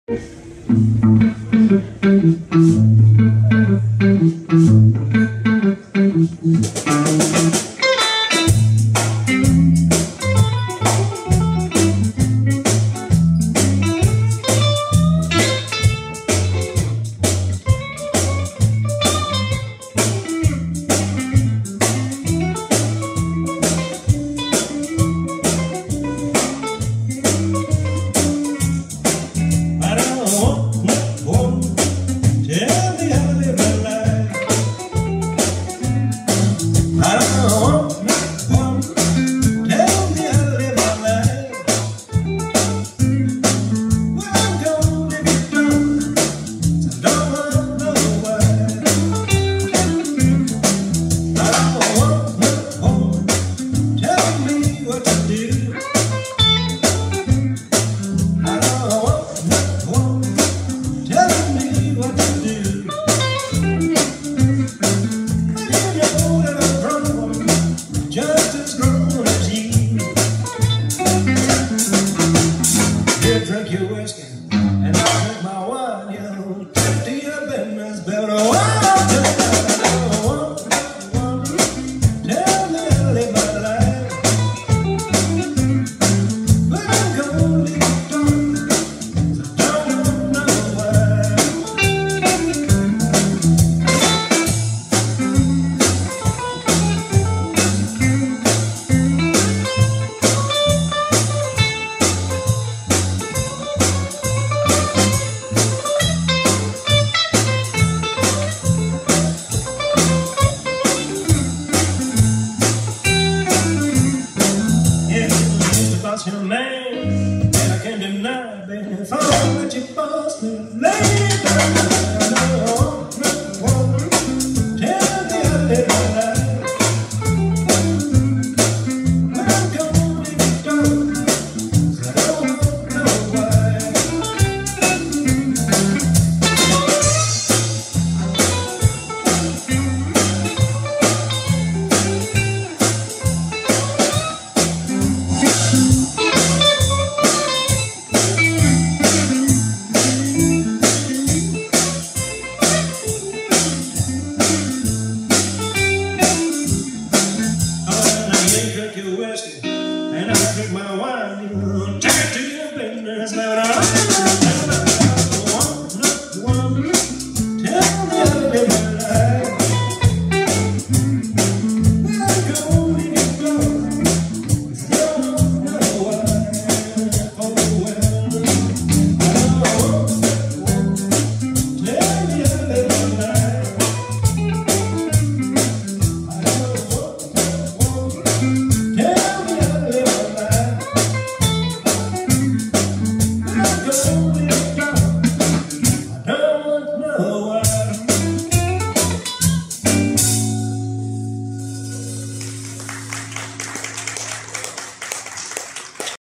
Drink your whiskey, and I'll drink my wine. You know, tip to your business, better. Tell me how to live my life, but I'm gonna leave it done, 'cause I don't know why. Your name, and I can't deny, baby, if I let you boss me,